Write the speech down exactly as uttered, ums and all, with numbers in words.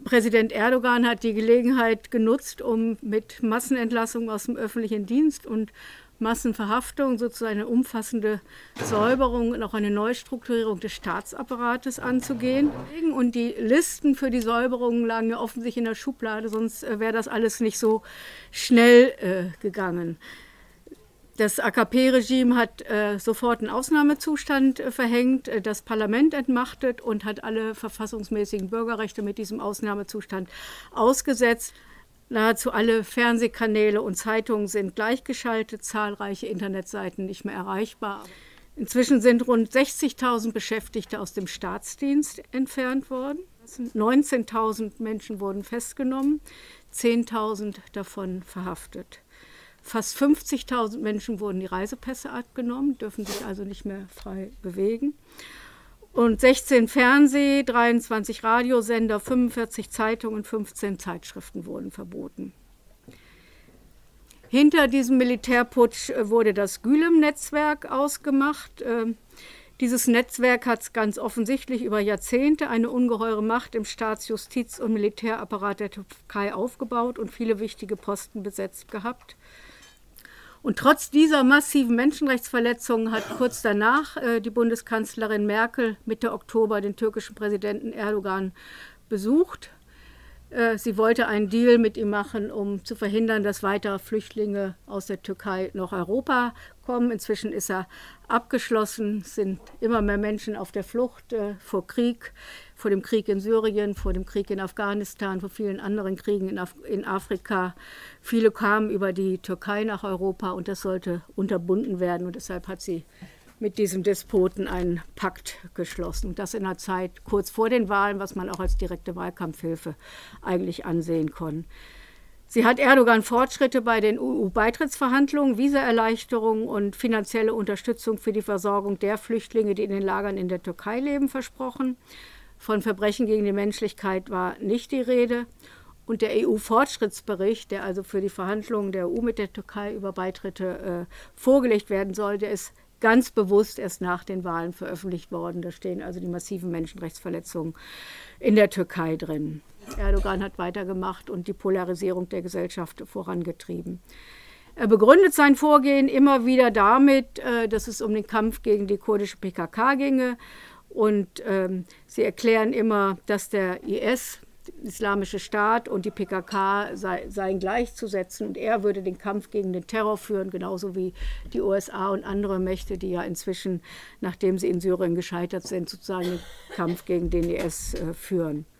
Präsident Erdogan hat die Gelegenheit genutzt, um mit Massenentlassungen aus dem öffentlichen Dienst und Massenverhaftung sozusagen eine umfassende Säuberung und auch eine Neustrukturierung des Staatsapparates anzugehen. Und die Listen für die Säuberungen lagen ja offensichtlich in der Schublade, sonst wäre das alles nicht so schnell äh, gegangen. Das A K P-Regime hat äh, sofort einen Ausnahmezustand äh, verhängt, äh, das Parlament entmachtet und hat alle verfassungsmäßigen Bürgerrechte mit diesem Ausnahmezustand ausgesetzt. Nahezu alle Fernsehkanäle und Zeitungen sind gleichgeschaltet, zahlreiche Internetseiten nicht mehr erreichbar. Inzwischen sind rund sechzigtausend Beschäftigte aus dem Staatsdienst entfernt worden. neunzehntausend Menschen wurden festgenommen, zehntausend davon verhaftet. Fast fünfzigtausend Menschen wurden die Reisepässe abgenommen, dürfen sich also nicht mehr frei bewegen. Und sechzehn Fernseh-, dreiundzwanzig Radiosender, fünfundvierzig Zeitungen, fünfzehn Zeitschriften wurden verboten. Hinter diesem Militärputsch wurde das Gülen-Netzwerk ausgemacht. Dieses Netzwerk hat ganz offensichtlich über Jahrzehnte eine ungeheure Macht im Staats-, Justiz- und Militärapparat der Türkei aufgebaut und viele wichtige Posten besetzt gehabt. Und trotz dieser massiven Menschenrechtsverletzungen hat kurz danach äh, die Bundeskanzlerin Merkel Mitte Oktober den türkischen Präsidenten Erdogan besucht. Äh, sie wollte einen Deal mit ihm machen, um zu verhindern, dass weitere Flüchtlinge aus der Türkei nach Europa kommen. Inzwischen ist er abgeschlossen. Es sind immer mehr Menschen auf der Flucht äh, vor Krieg, vor dem Krieg in Syrien, vor dem Krieg in Afghanistan, vor vielen anderen Kriegen in, Af in Afrika. Viele kamen über die Türkei nach Europa und das sollte unterbunden werden. Und deshalb hat sie mit diesem Despoten einen Pakt geschlossen. Und das in einer Zeit kurz vor den Wahlen, was man auch als direkte Wahlkampfhilfe eigentlich ansehen kann. Sie hat Erdogan Fortschritte bei den E U-Beitrittsverhandlungen, Visaerleichterungen und finanzielle Unterstützung für die Versorgung der Flüchtlinge, die in den Lagern in der Türkei leben, versprochen. Von Verbrechen gegen die Menschlichkeit war nicht die Rede. Und der E U-Fortschrittsbericht, der also für die Verhandlungen der E U mit der Türkei über Beitritte äh, vorgelegt werden soll, der ist ganz bewusst erst nach den Wahlen veröffentlicht worden. Da stehen also die massiven Menschenrechtsverletzungen in der Türkei drin. Erdogan hat weitergemacht und die Polarisierung der Gesellschaft vorangetrieben. Er begründet sein Vorgehen immer wieder damit, äh, dass es um den Kampf gegen die kurdische P K K ginge. Und ähm, sie erklären immer, dass der I S, der Islamische Staat und die P K K sei, seien gleichzusetzen. Und er würde den Kampf gegen den Terror führen, genauso wie die U S A und andere Mächte, die ja inzwischen, nachdem sie in Syrien gescheitert sind, sozusagen den Kampf gegen den I S äh, führen.